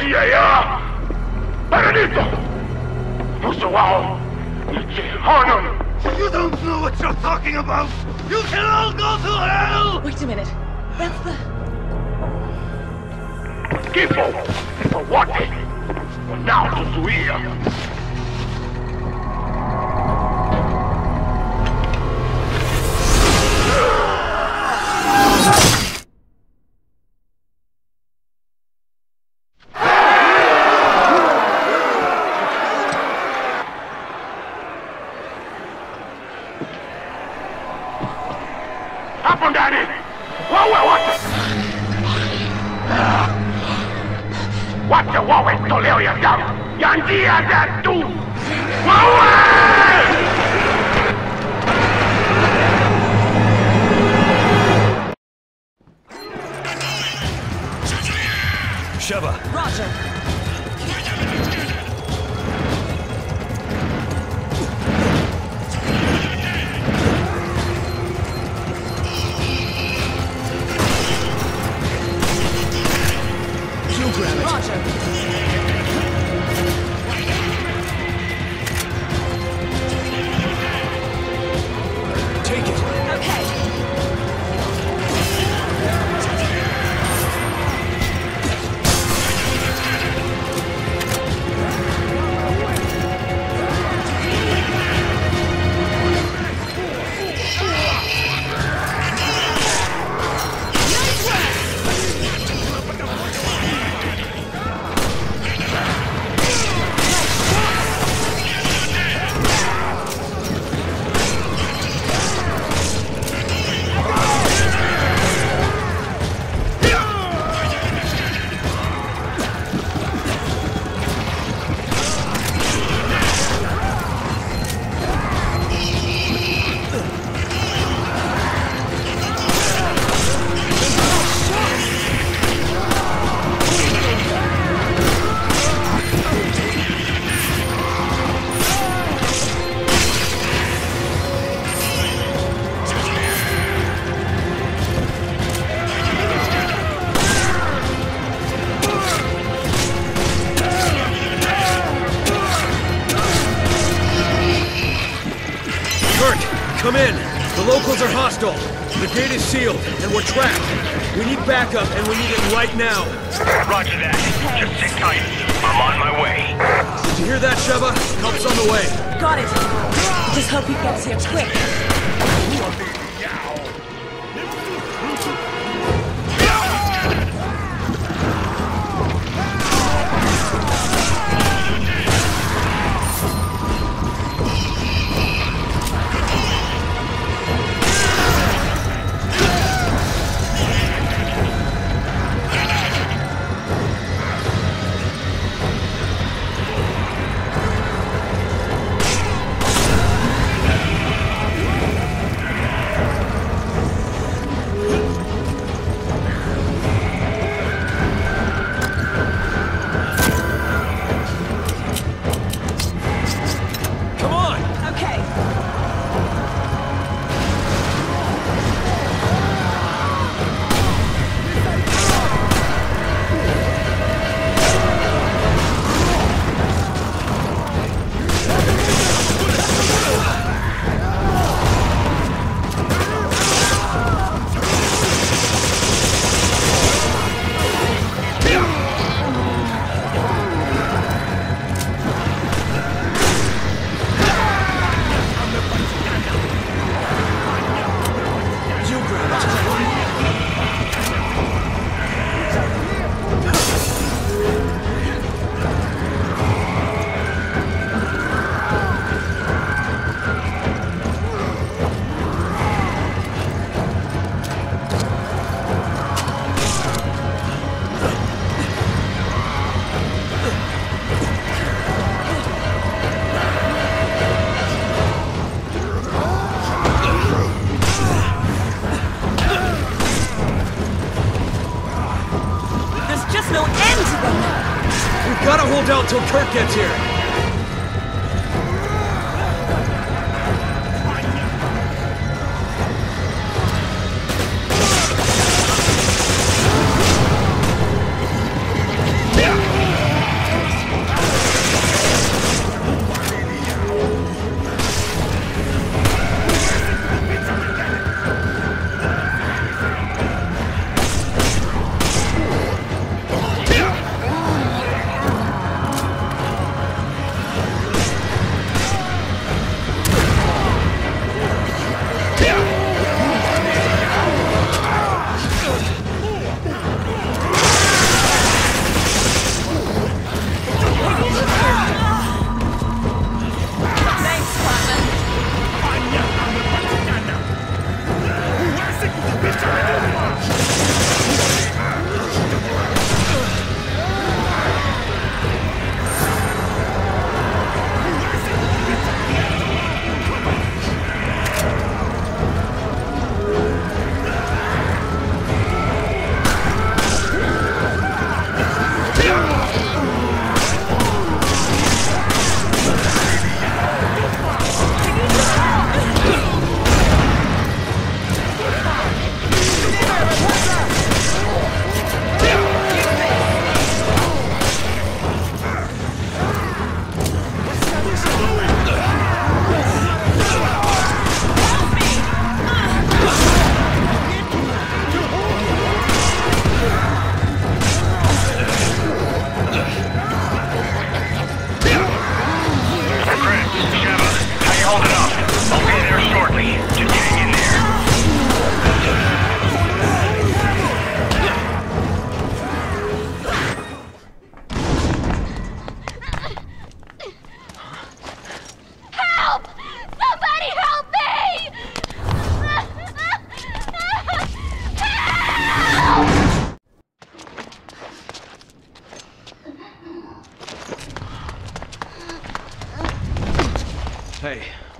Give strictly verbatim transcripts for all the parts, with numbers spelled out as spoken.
njia ya paradiso. Mwisho wao ni jehanamu. You don't know what you're talking about! You can all go to hell! Wait a minute. That's the... Kifo kwa wote wanaotuzuia. Hapo ndani wawe wote, wacha wawe toleo ya damu ya njia zetu. Wawe! Sheva. Roger. Roger. Take it. Okay. Come in. The locals are hostile. The gate is sealed, and we're trapped. We need backup, and we need it right now. Roger that. Just sit tight. I'm on my way. Did you hear that, Sheva? Help's on the way. Got it. Just hope he gets here quick. Gotta hold out till Kurt gets here. Yeah.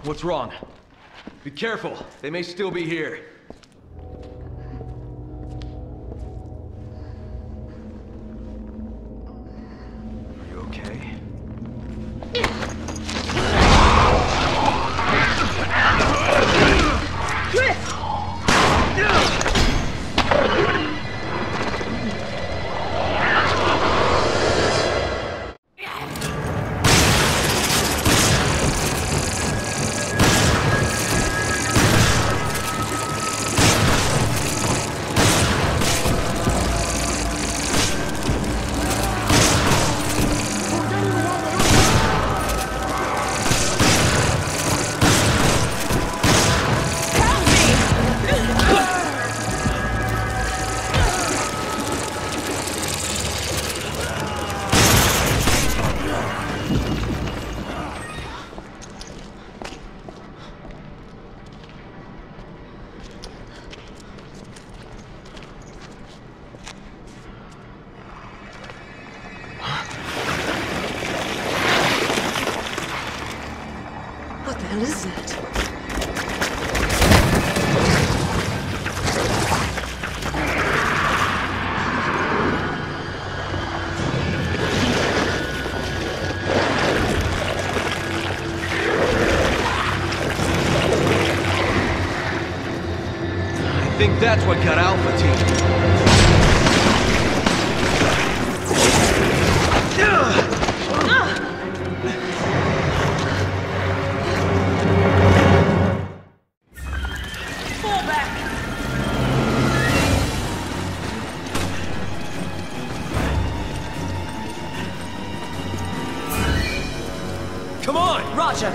What's wrong? Be careful. They may still be here. Are you okay? What the hell is that? I think that's what got Alpha Team. Come on! Roger.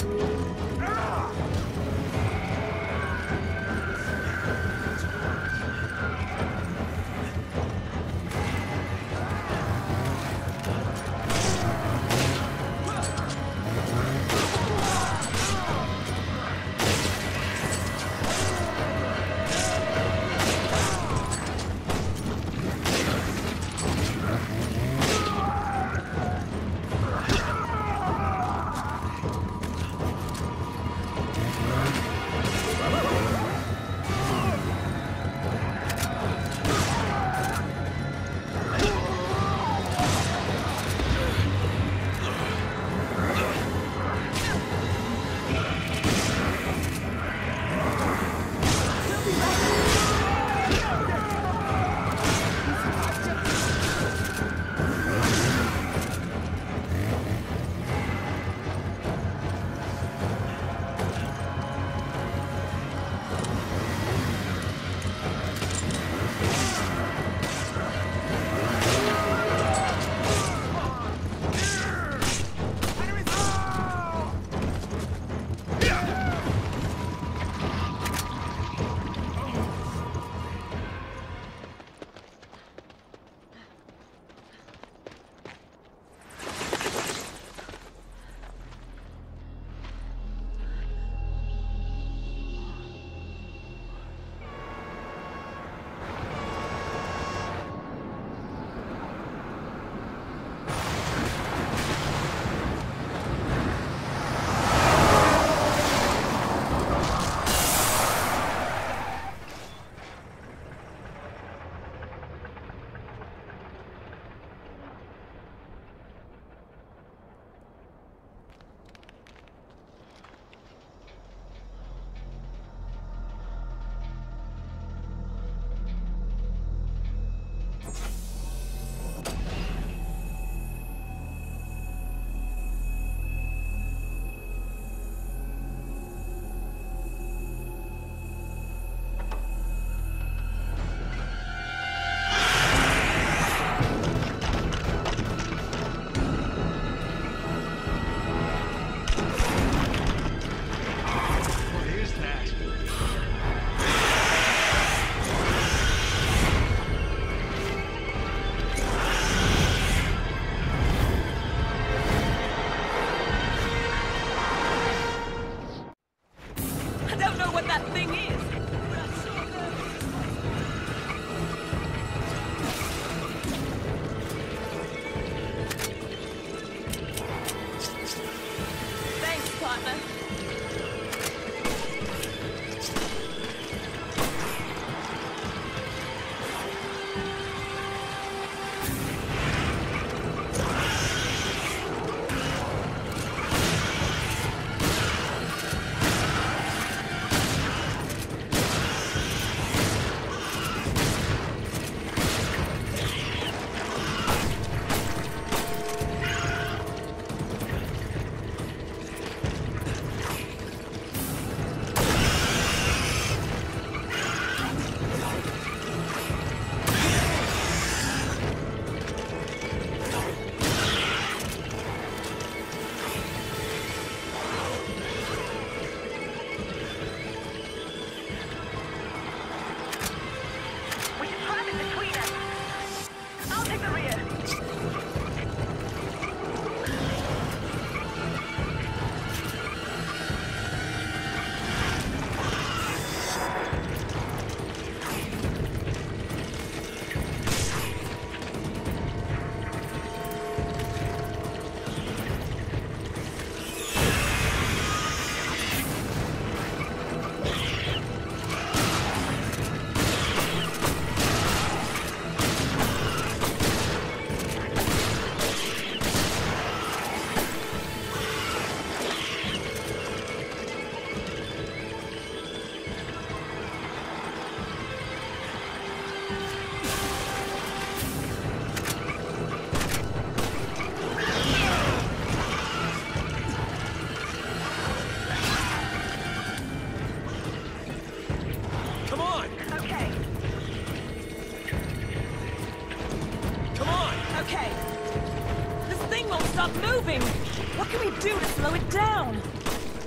Stop moving! What can we do to slow it down?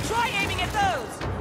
Try aiming at those!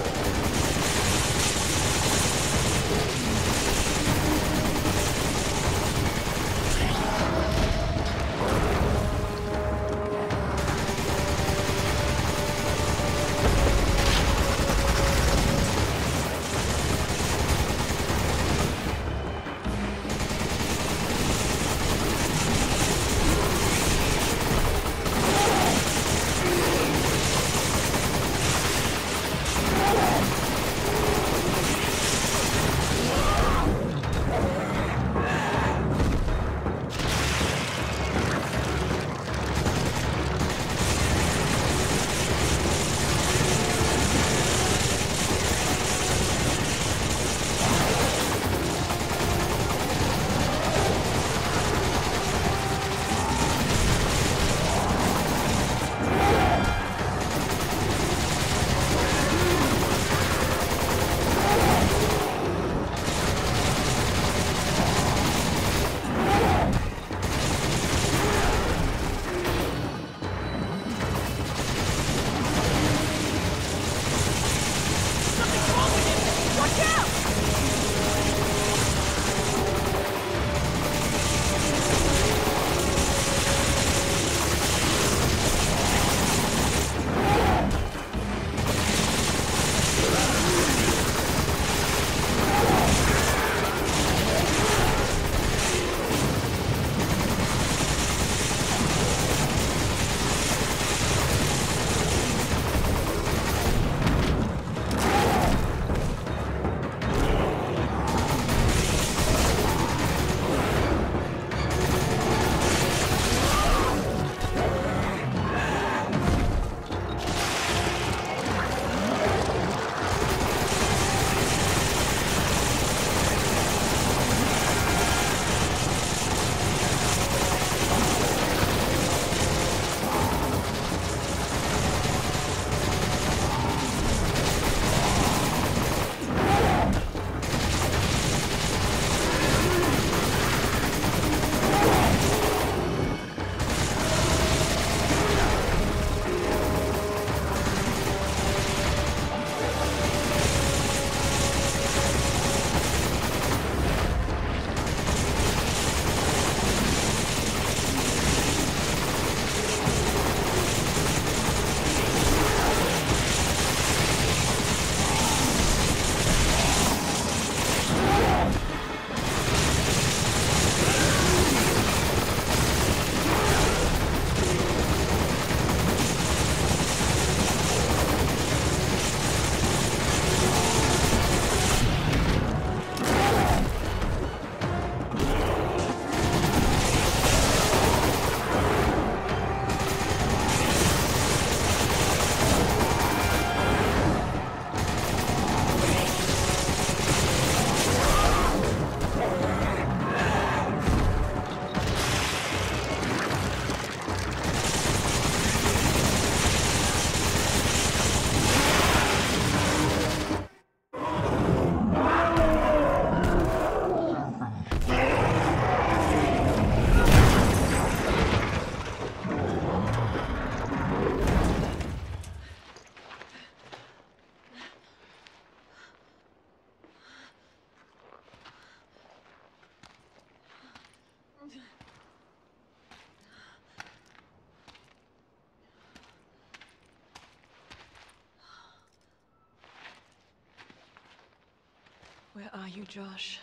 Where are you, Josh?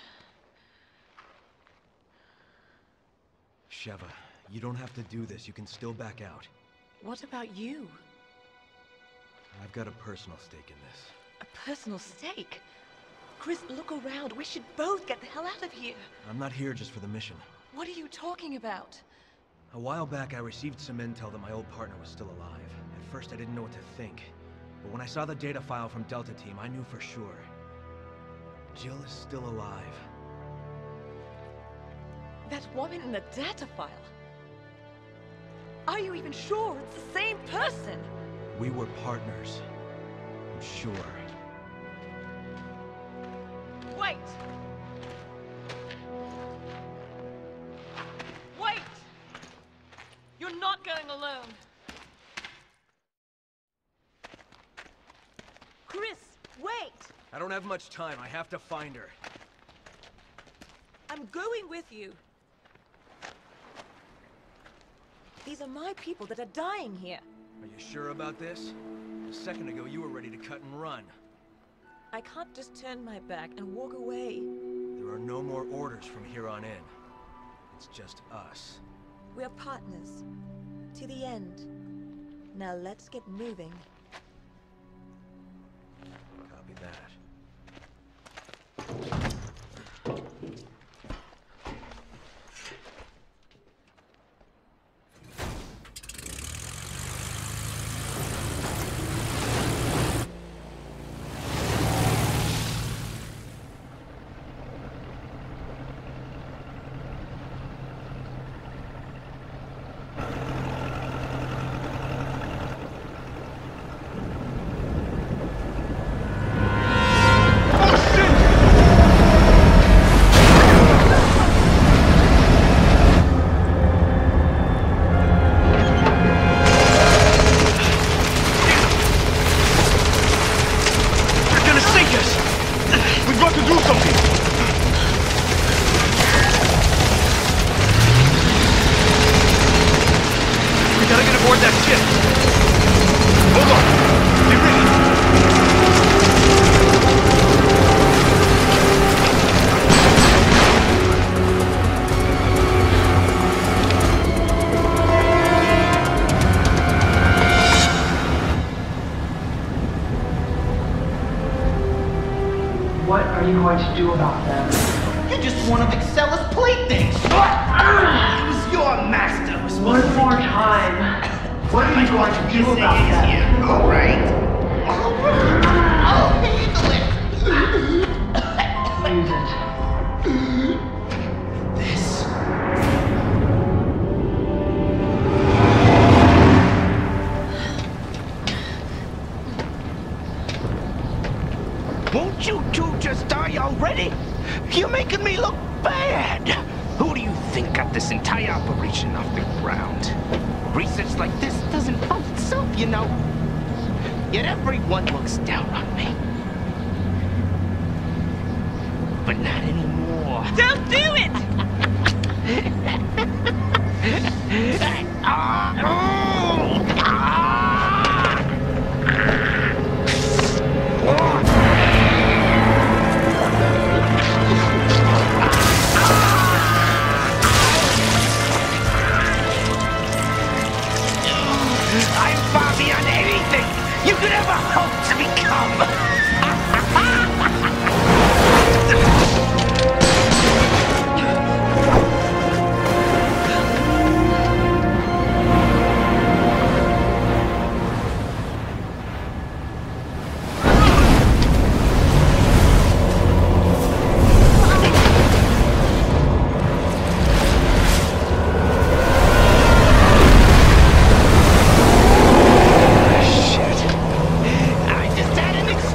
Sheva, you don't have to do this. You can still back out. What about you? I've got a personal stake in this. A personal stake? Chris, look around. We should both get the hell out of here. I'm not here just for the mission. What are you talking about? A while back, I received some intel that my old partner was still alive. At first, I didn't know what to think. But when I saw the data file from Delta Team, I knew for sure. Jill is still alive. That woman in the data file? Are you even sure it's the same person? We were partners. I'm sure. Wait! Wait! You're not going alone. wait! I don't have much time. I have to find her. I'm going with you. These are my people that are dying here. Are you sure about this? A second ago, you were ready to cut and run. I can't just turn my back and walk away. There are no more orders from here on in. It's just us. We're partners. To the end. Now let's get moving. Copy that. What are you going to do about them? You're just one of Excella's playthings! It was your master who was supposed One to more time. What are you going to do about them? Alright. Alright. I'll handle it. Use it. This. Won't you two just die already? You're making me look bad. Who do you think got this entire operation off the ground? Research like this doesn't fund itself, you know. Yet everyone looks down on me. But not anymore. Don't do it! Ah, oh, ah. Oh. I'm far beyond anything you could ever hope to become! I just had an experience!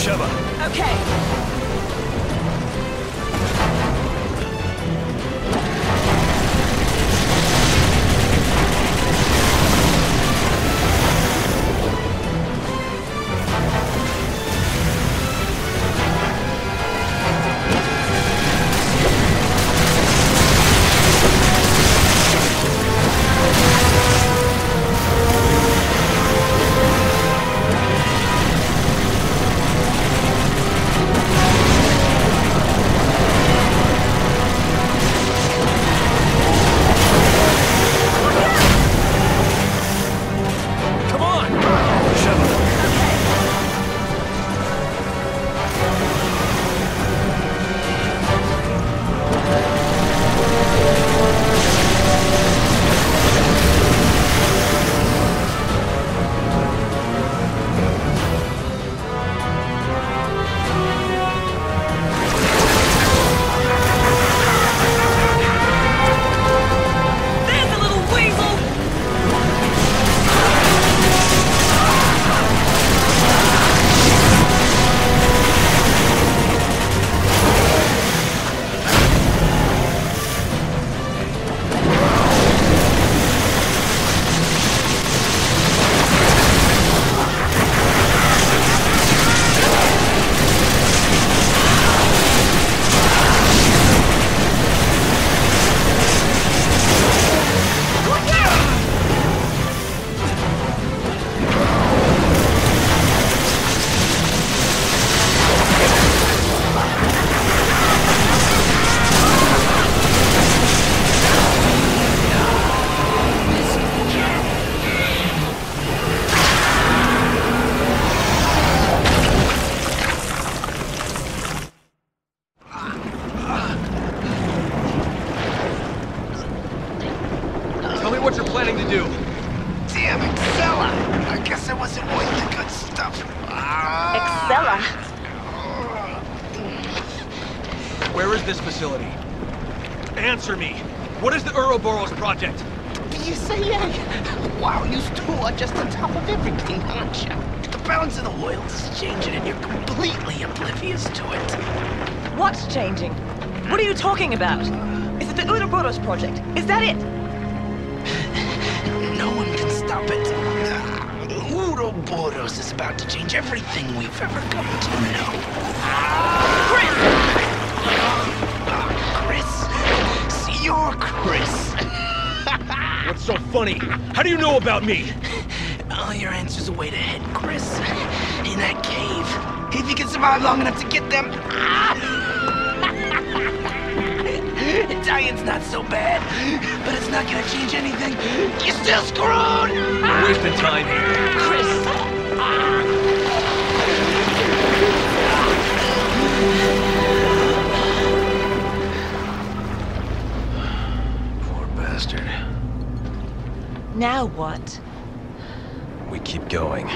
Sheva. Okay. What you're planning to do? Damn Excella! I guess I wasn't worth the good stuff. Excella? Where is this facility? Answer me! What is the Ouroboros project? You say, yeah? Wow, you two are just on top of everything, aren't you? The balance of the world is changing and you're completely oblivious to it. What's changing? What are you talking about? Is it the Ouroboros project? Is that it? No one can stop it. Uh, Ouroboros is about to change everything we've ever come to know. Chris! Uh, Chris? See, you're Chris. What's so funny? How do you know about me? All your answers are way ahead, Chris. In that cave. If you can survive long enough to get them... Italian's not so bad, but it's not gonna change anything. You're still screwed! We're wasting time here. Chris! Poor bastard. Now what? We keep going.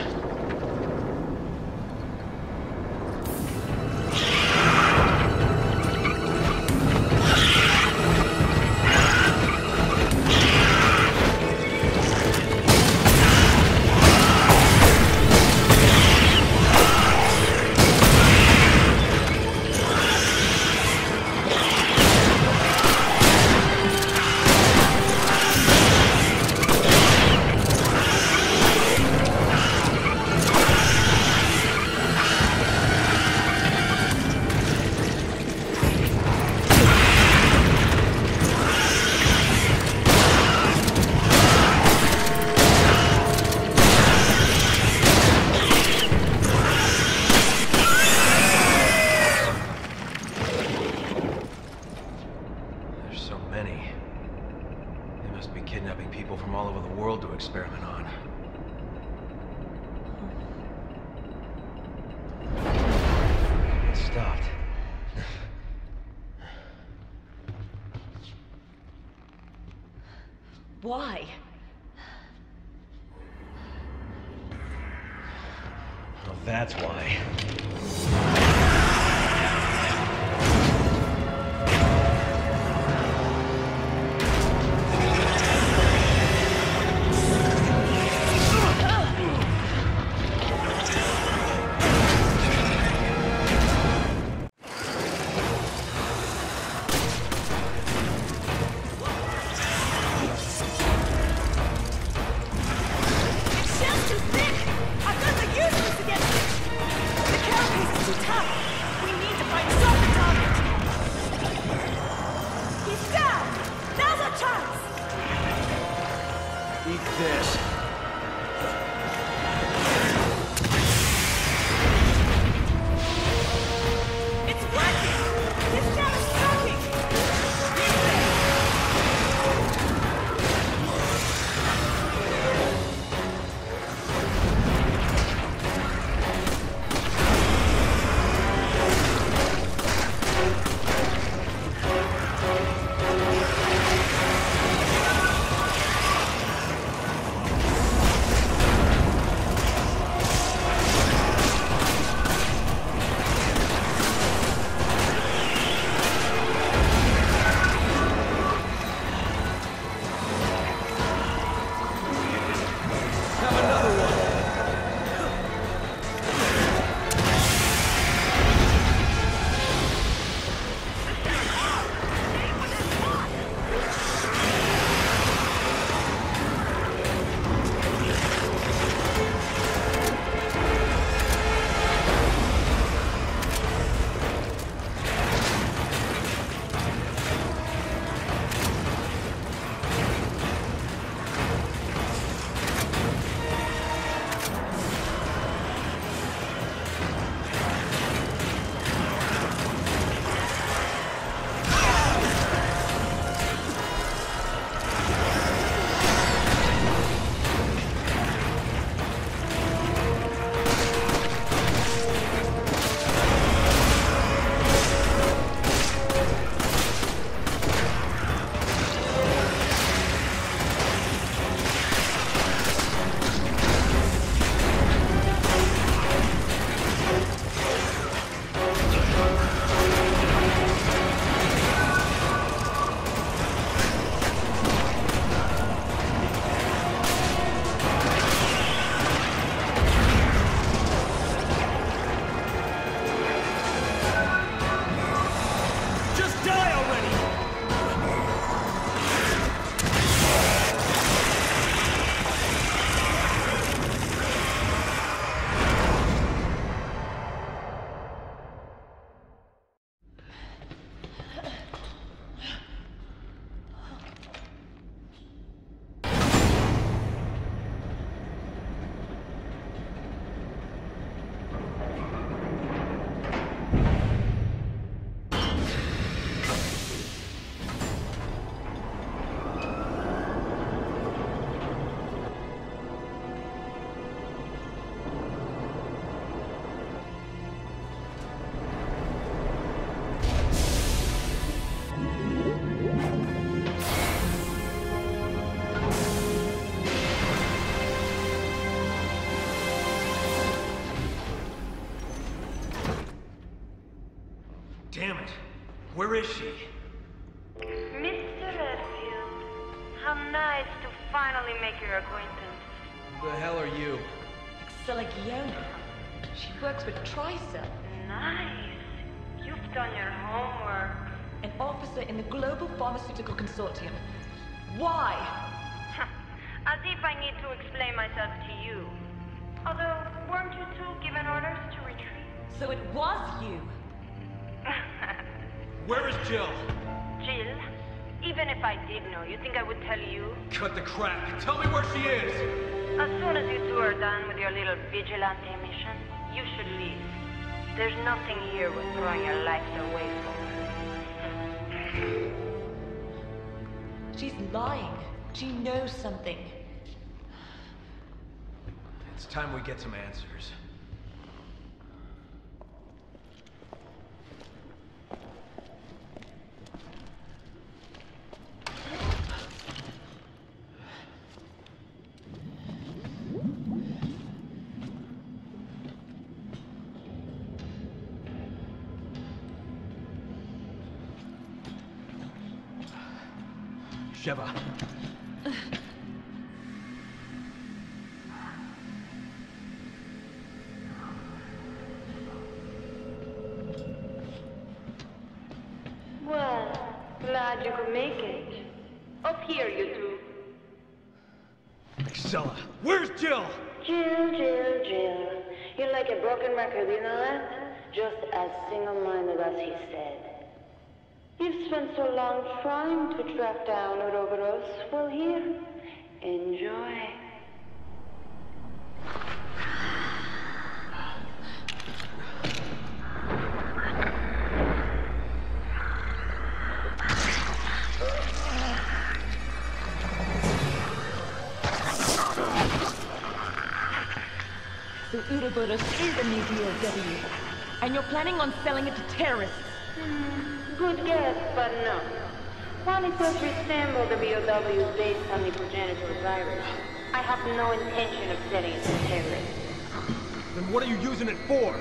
Kidnapping people from all over the world to experiment on. It stopped. Why? Well, that's why. Damn it. Where is she? Mister Redfield, how nice to finally make your acquaintance. Who the hell are you? Excella Guiona. She works with Tricell, Nice. You've done your homework. an officer in the Global Pharmaceutical Consortium. Why? As if I need to explain myself to you. Although, weren't you two given orders to retreat? So it was you. Where is Jill? Jill, even if I did know, you think I would tell you? Cut the crap. Tell me where she is. As soon as you two are done with your little vigilante mission, you should leave. There's nothing here worth throwing your lives away for. She's lying. She knows something. It's time we get some answers. Sheva. Well, glad you could make it. Up here, you two. Excella, where's Jill? Jill, Jill, Jill. You're like a broken record, you know that? Just as single-minded as he said. You've spent so long trying to track down Ouroboros. Well, here, enjoy. So Ouroboros is a new D O W, and you're planning on selling it to terrorists. Good guess, but no. While it does resemble the B O W based on the progenitor virus, I have no intention of selling it to terrorists. Then what are you using it for?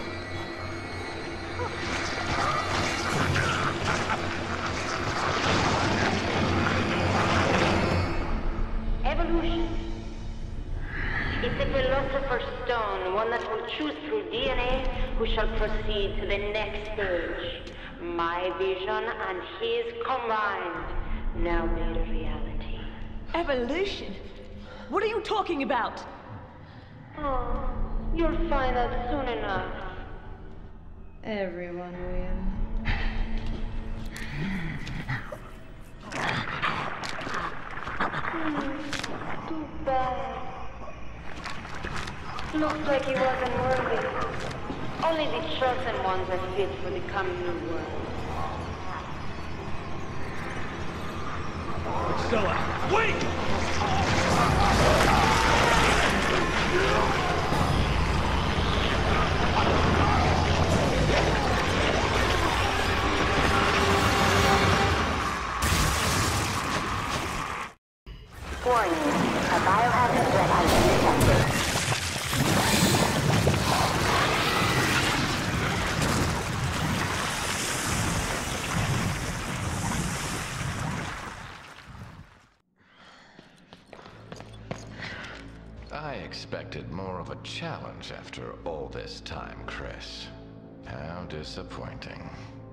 Evolution. It's a philosopher's stone, one that will choose through D N A who shall proceed to the next stage. My vision and his combined, now made a reality. Evolution? What are you talking about? Oh, you'll find out soon enough. Everyone will. Hmm, too bad. Looks like he wasn't worthy. Only the chosen ones are fit for the coming new world. Excella, wait! Warning, a biohazard threat has been detected. I expected more of a challenge after all this time, Chris. How disappointing.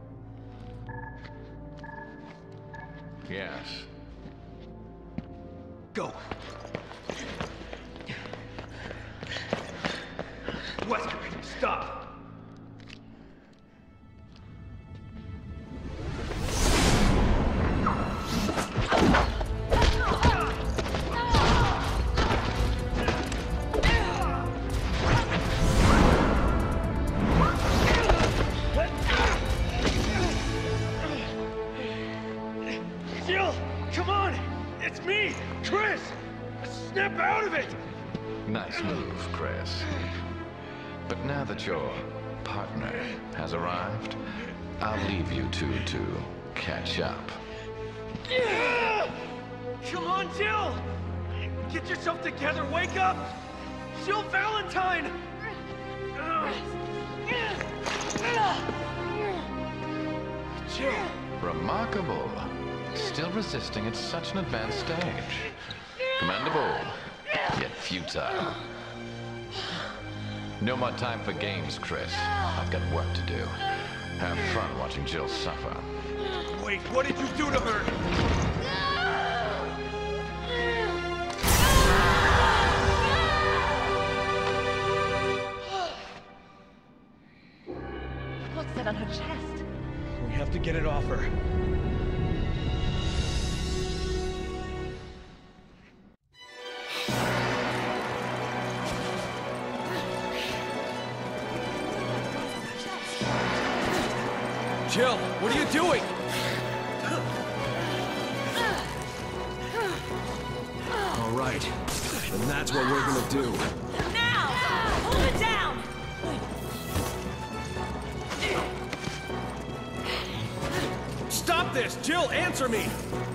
Yes. Go! Wesker, stop! Jill, come on! It's me, Chris! Snap out of it! Nice move, Chris. But now that your partner has arrived, I'll leave you two to catch up. Come on, Jill! Get yourself together, wake up! Jill Valentine! Remarkable. Still resisting at such an advanced stage. Commendable, yet futile. No more time for games, Chris. I've got work to do. Have fun watching Jill suffer. Wait, what did you do to her? What's that on her chest? We have to get it off her. Jill, what are you doing? All right, then that's what we're gonna do. Now! Hold it down! Stop this! Jill, answer me!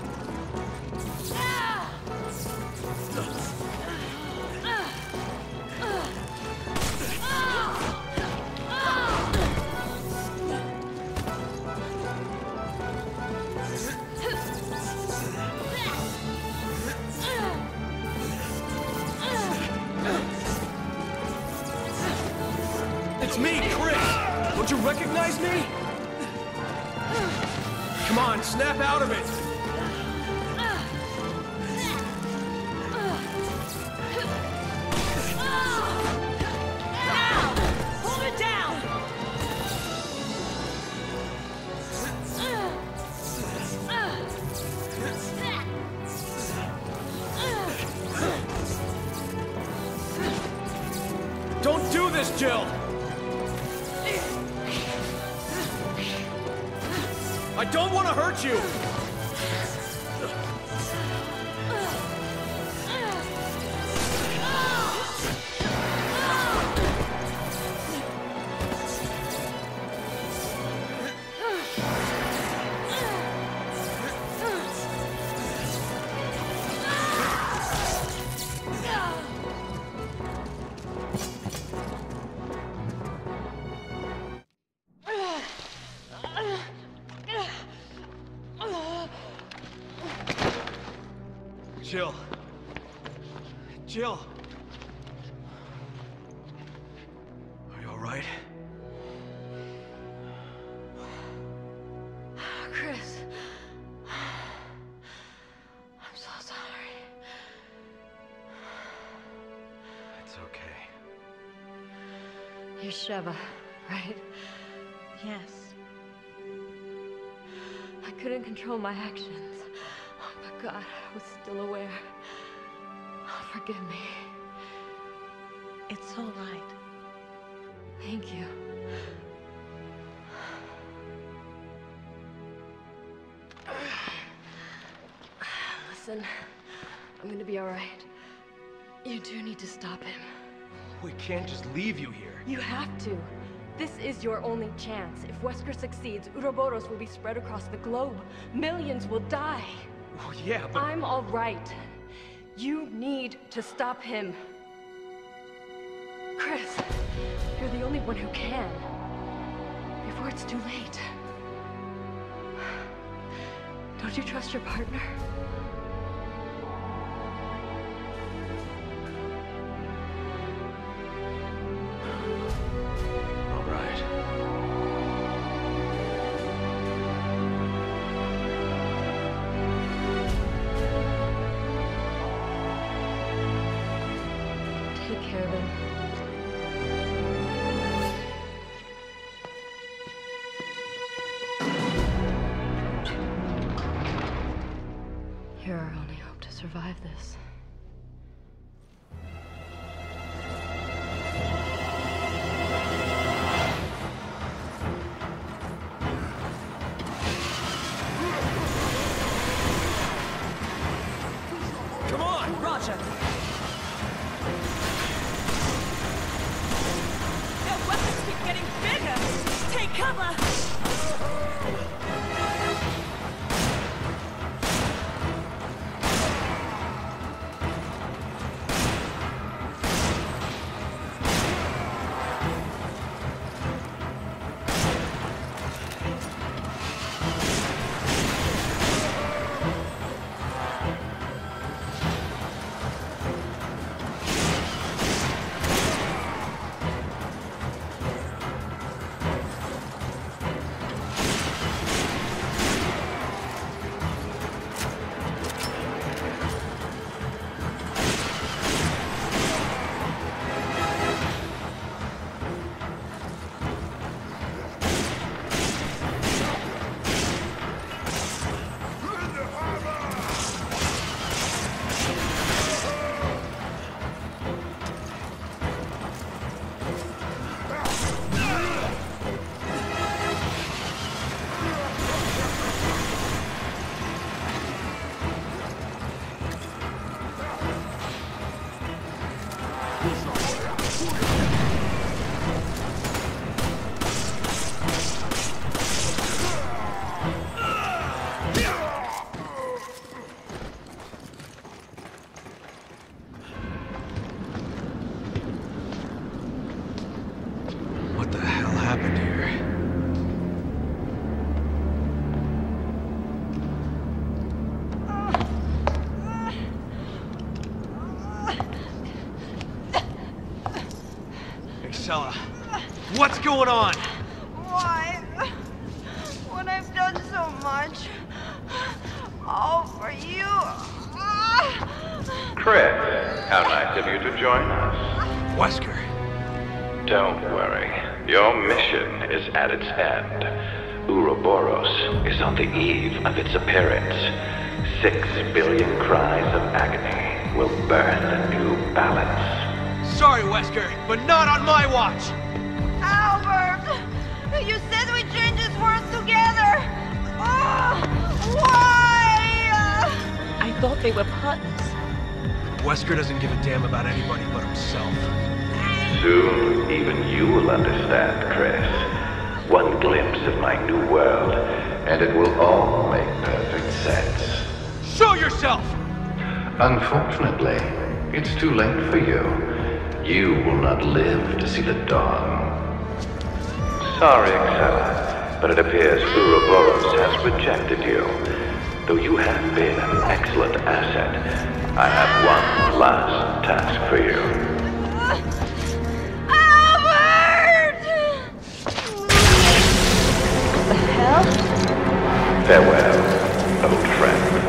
It's me, Chris! Don't you recognize me? Come on, snap out of it! Now! Hold it down! Don't do this, Jill! I don't want to hurt you! Jill. Jill. Are you all right? Chris. I'm so sorry. It's okay. You're Sheva, right? Yes. I couldn't control my actions. Oh, but God, I was still aware. Oh, forgive me. It's all right. Thank you. Listen, I'm gonna be all right. You do need to stop him. We can't just leave you here. You have to. This is your only chance. If Wesker succeeds, Uroboros will be spread across the globe. Millions will die. Oh, yeah, but... I'm all right. You need to stop him. Chris, you're the only one who can. Before it's too late. Don't you trust your partner? All right. Take care of him. You're our only hope to survive this. Come on! Roger. Their weapons keep getting bigger. Take cover. happened here? Excella, what's going on? Why? When I've done so much, all for you. Chris, how nice of you to join us. Wesker. Don't worry. Your mission is at its end. Ouroboros is on the eve of its appearance. Six billion cries of agony will burn a new balance. Sorry, Wesker, but not on my watch! Albert! You said we change this world together! Oh, why? I thought they were partners. Wesker doesn't give a damn about anybody but himself. Soon, even you will understand, Chris. One glimpse of my new world, and it will all make perfect sense. Show yourself! Unfortunately, it's too late for you. You will not live to see the dawn. Sorry, Excella, but it appears Ouroboros has rejected you. Though you have been an excellent asset, I have one last task for you. Farewell, old friend.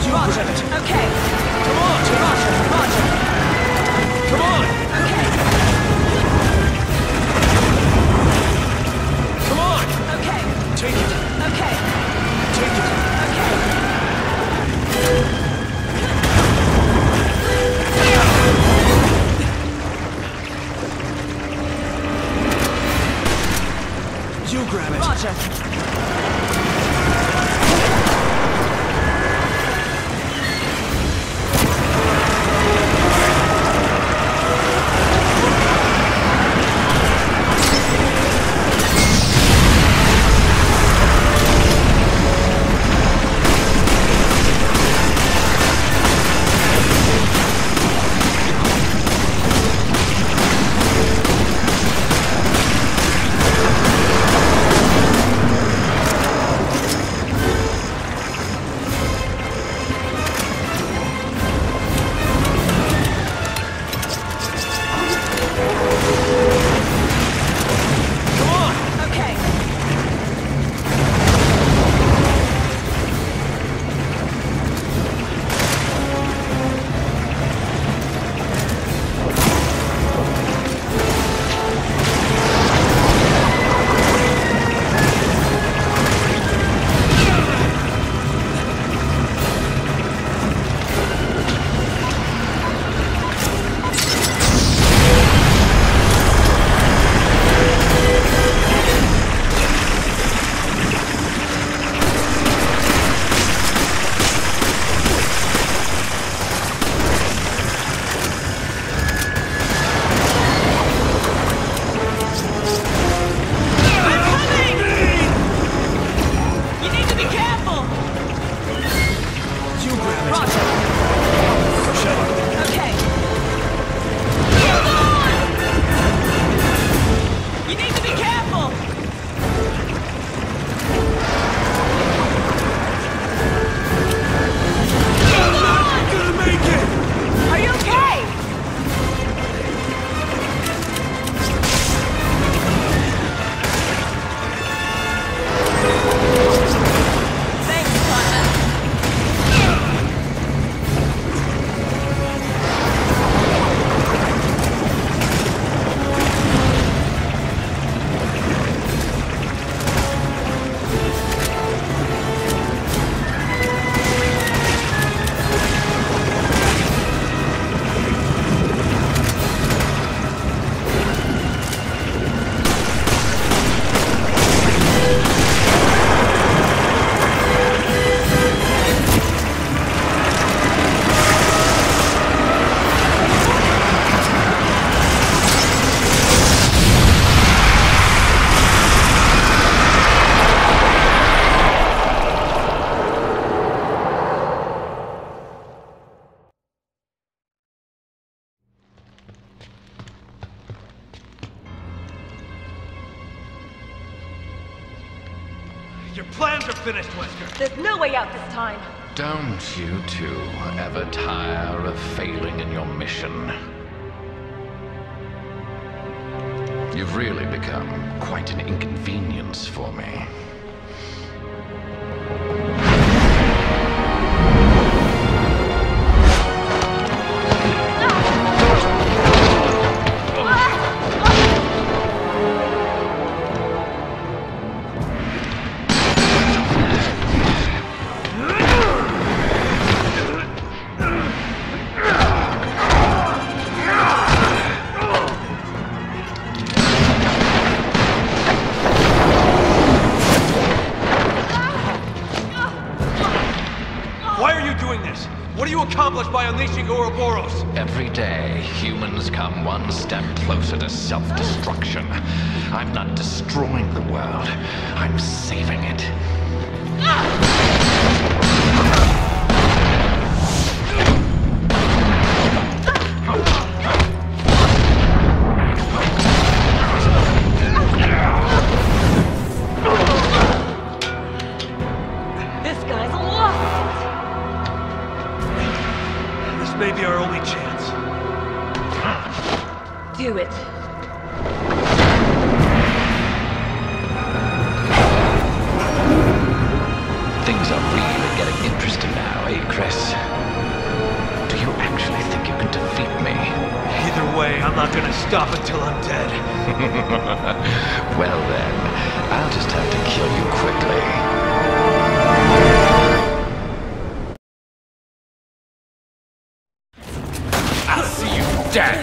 Roger. Okay. Come on, Roger, Roger. come on! Okay. Come on! Okay. Take it! Okay. Take it! Okay. You grab it! Roger. Your plans are finished, Wesker. There's no way out this time. Don't you two ever tire of failing in your mission? You've really become quite an inconvenience for me. By unleashing Ouroboros. Every day, humans come one step closer to self-destruction. I'm not destroying the world. I'm saving it. This guy's lost it. This may be our only chance. Do it. Things are really getting interesting now, eh, Chris? Chris, do you actually think you can defeat me? Either way, I'm not gonna stop until I'm dead. Well then, I'll just have to kill you quickly. I'll see you dead!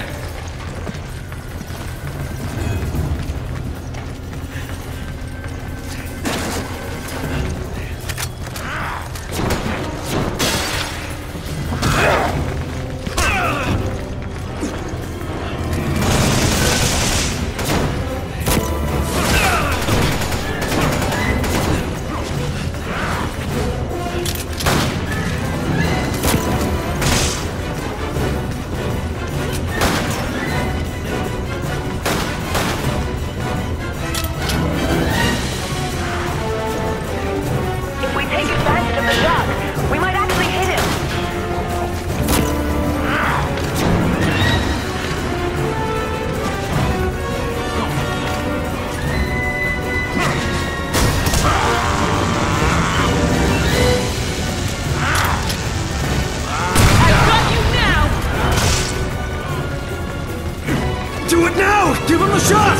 Give him a shot!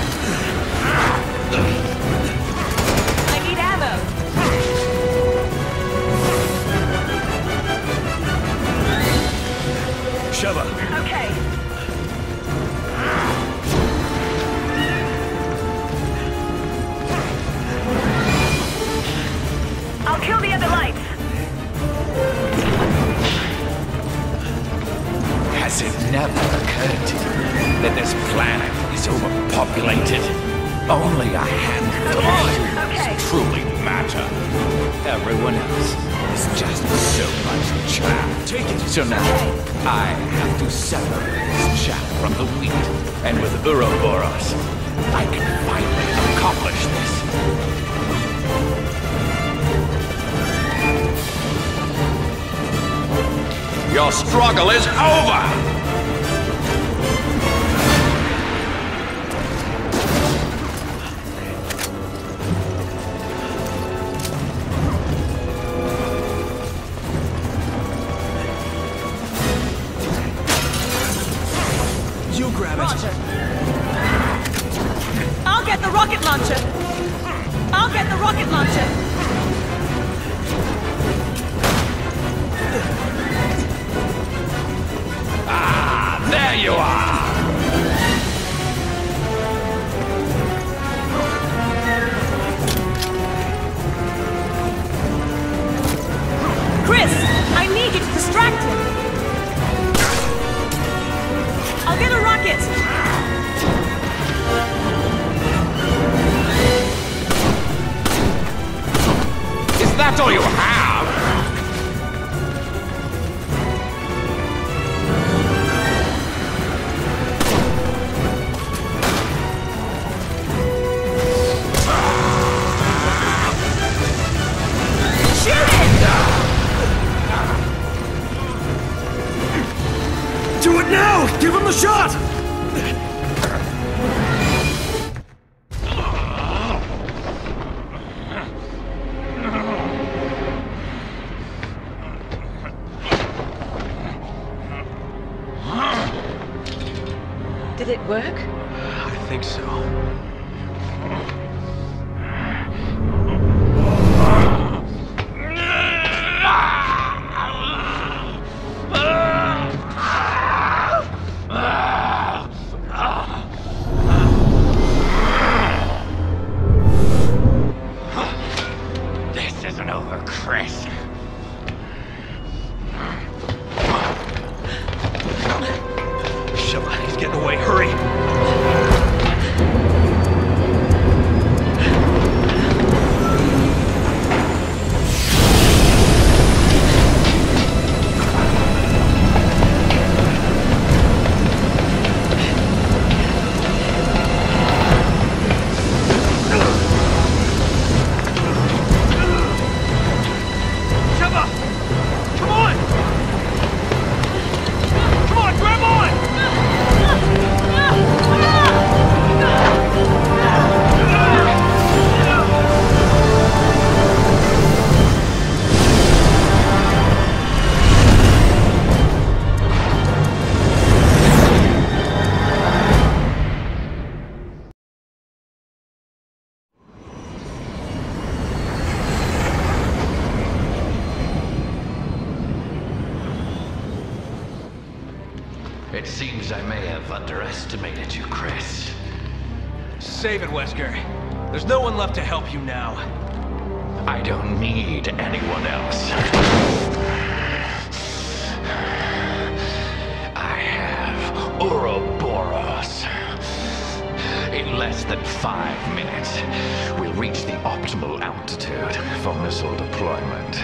I need ammo. Sheva. Okay. I'll kill the other lights. Has it never occurred to you that this planet is overpopulated? Only a handful of humans okay. truly matter. Everyone else is just so much chaff. Take it. So now, I have to separate this chaff from the wheat. And with Ouroboros, I can finally accomplish this. Your struggle is over! You grab it. Roger. I'll get the rocket launcher. I'll get the rocket launcher. Ah, there you are! Chris, I need you to distract him. I'll get a rocket. Is that all you have? Do it now! Give him the shot! Did it work? I think so. This isn't over, Chris. Sheva, he's getting away. Hurry! It seems I may have underestimated you, Chris. Save it, Wesker. There's no one left to help you now. I don't need anyone else. I have Ouroboros. In less than five minutes, we'll reach the optimal altitude for missile deployment.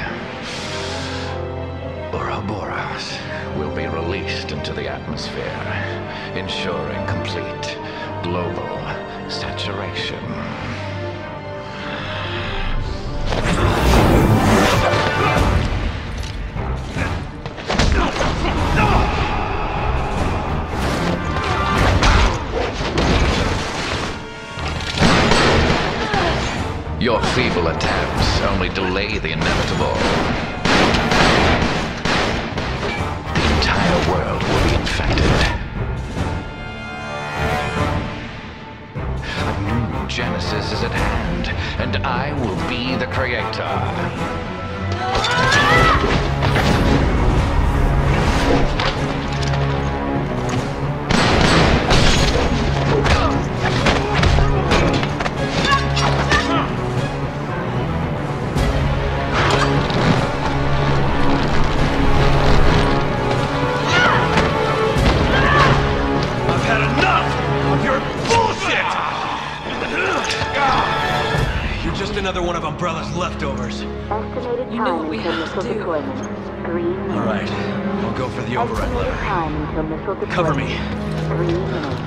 Ouroboros will be released into the atmosphere, ensuring complete global saturation. Your feeble attempts only delay the inevitable. The entire world will be infected. A new Genesis is at hand, and I will be the creator. Another one of Umbrella's leftovers. Estimated You know time what we until have to missile do. deployment. Three minutes. All right, I'll go for the override Estimated lever. time until missile deployment. Cover me. Three minutes.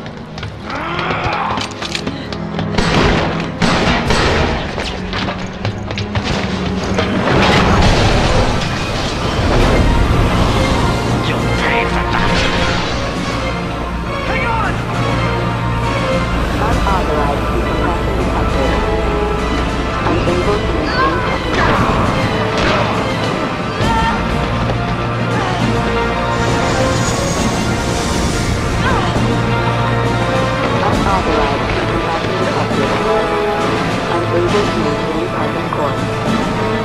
You'll pay for that! Hang on! Unauthorized decompression detected. Unable to maintain technical. Unauthorized decompression detected. Unable to maintain present course.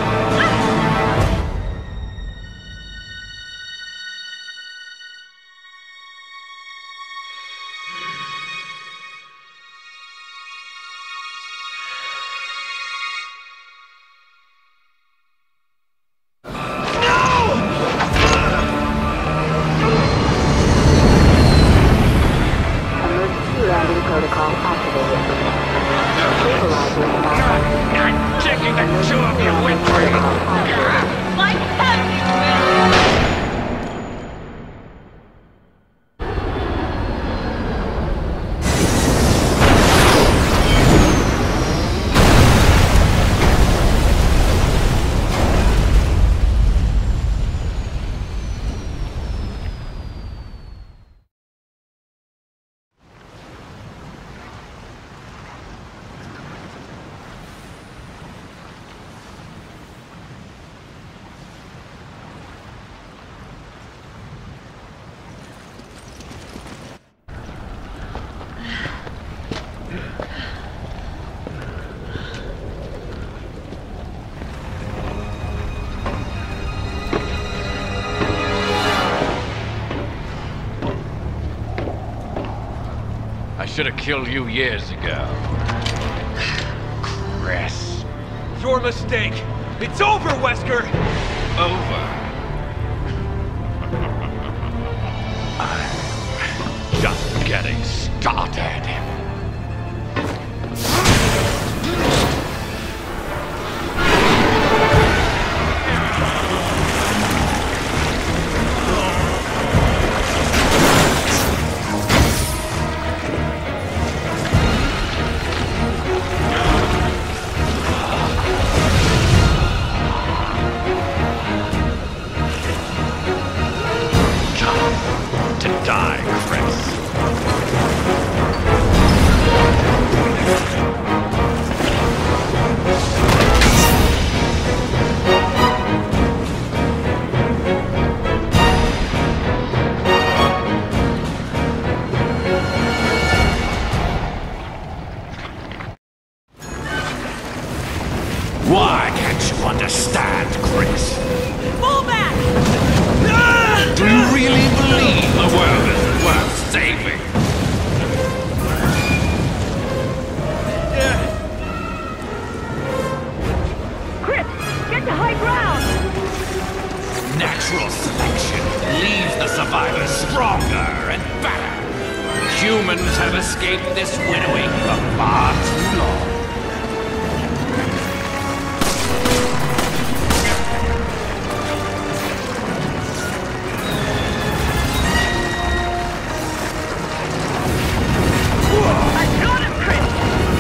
Emergency landing protocol activated. Stabilizing malfunction. I'm taking the two of you with me! Like heck! I should have killed you years ago. Chris. Your mistake. It's over, Wesker. Over. I'm just getting started. To die, Chris. Why can't you understand, Chris? Fall back! Do you really believe the world is worth saving. Chris, get to high ground! Natural selection leaves the survivors stronger and better. Humans have escaped this winnowing for far too long. I got him, Chris!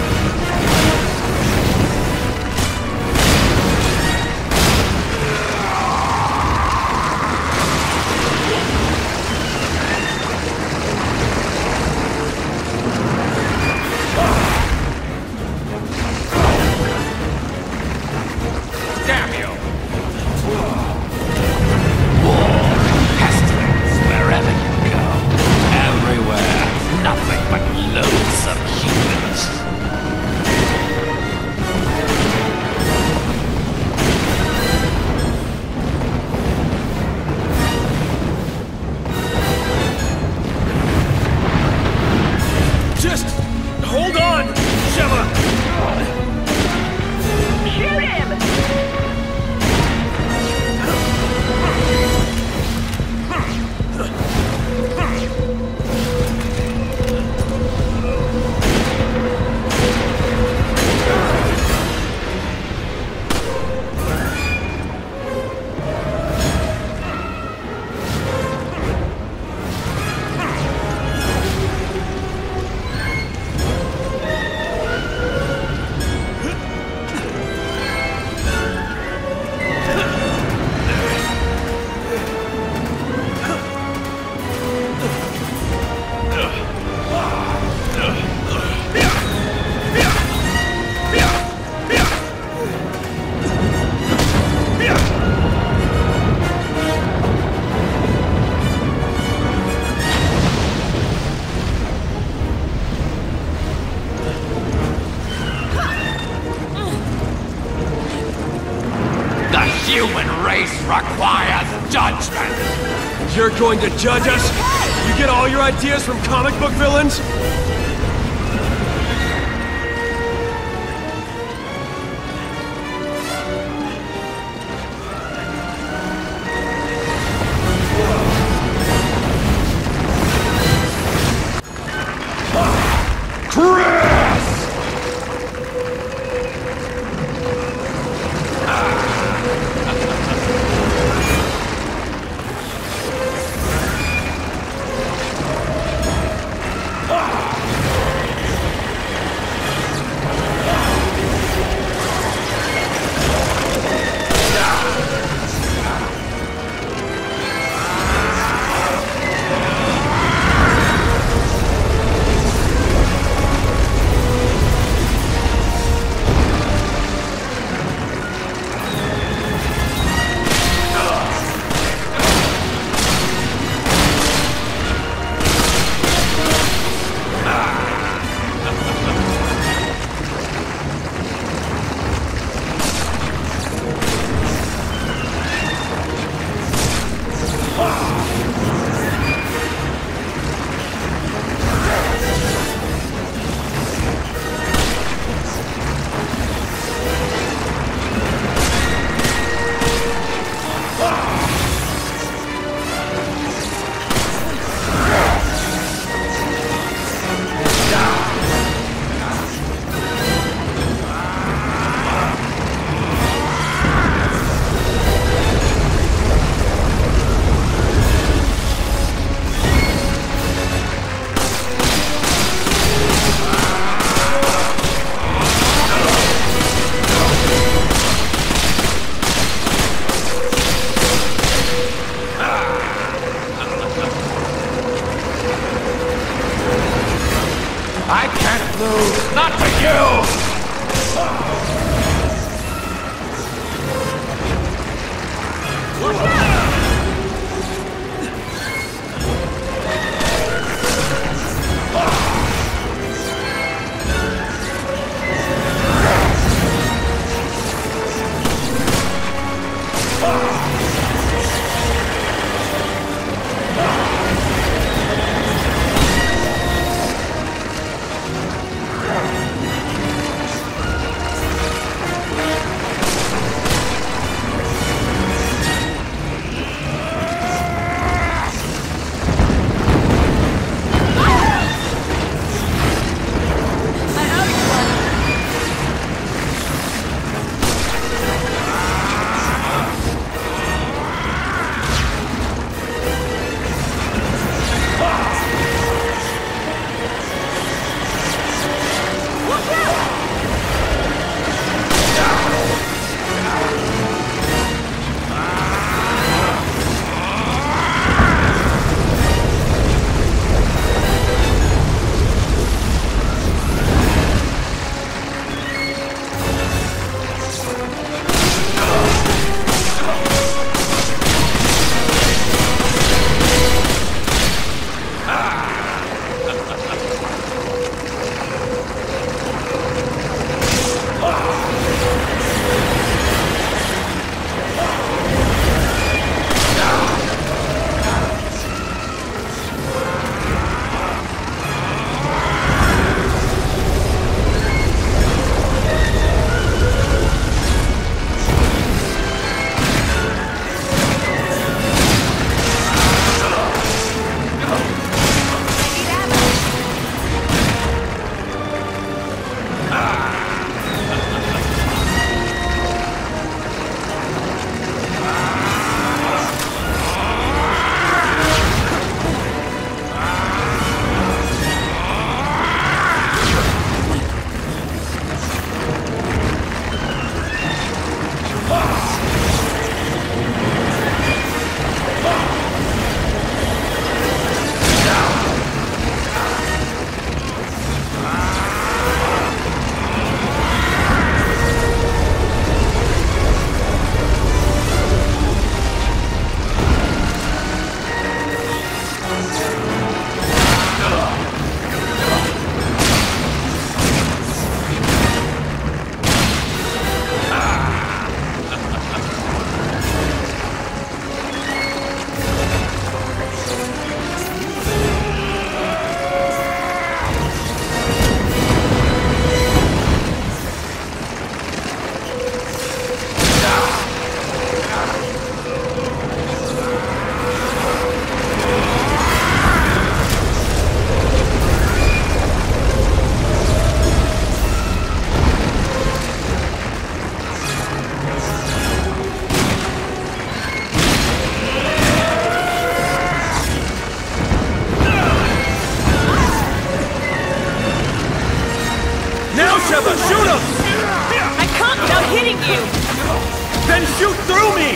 Damn you! War, pestilence, wherever you go. Everywhere, nothing but loathsome humans. Just hold on, Sheva! Shoot him! The human race requires judgment. You're going to judge us? You get all your ideas from comic book villains? Ah! Sheva, shoot him! I can't without hitting you! Then shoot through me!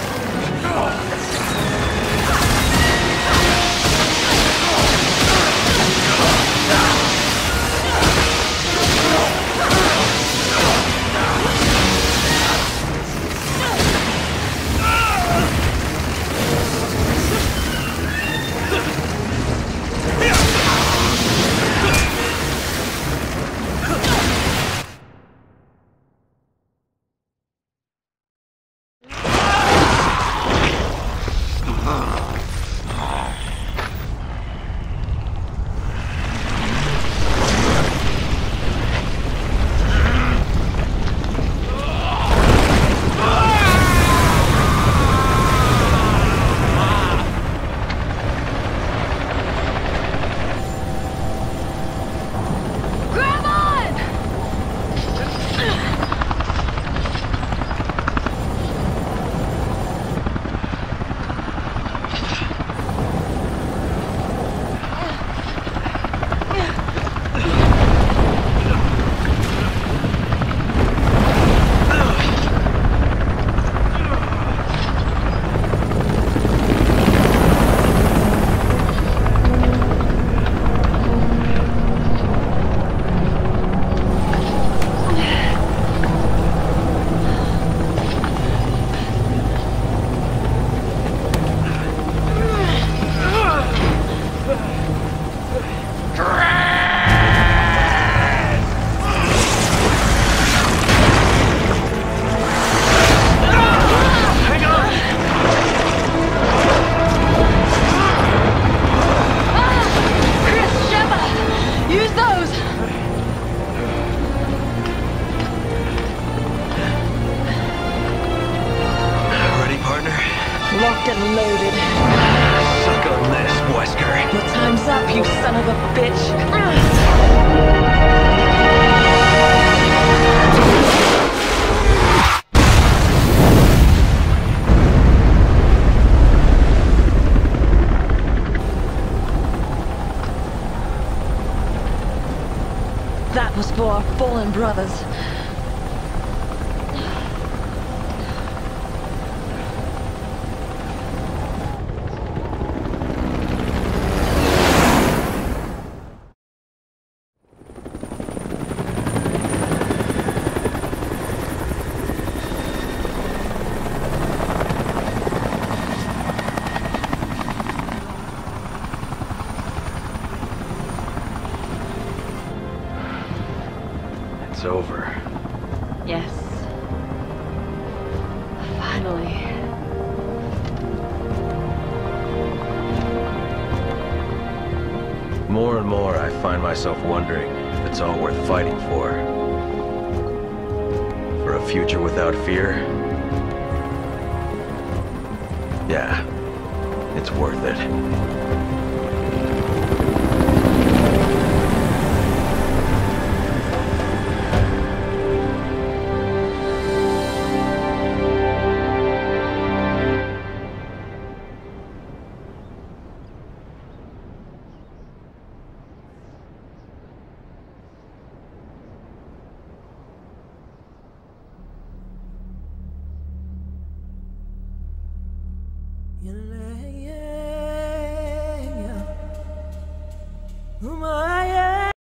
Locked and loaded. Suck on this, Wesker. Your time's up, you son of a bitch. That was for our fallen brothers. It's over. Yes. Finally. More and more, I find myself wondering if it's all worth fighting for. For a future without fear? Yeah, it's worth it. You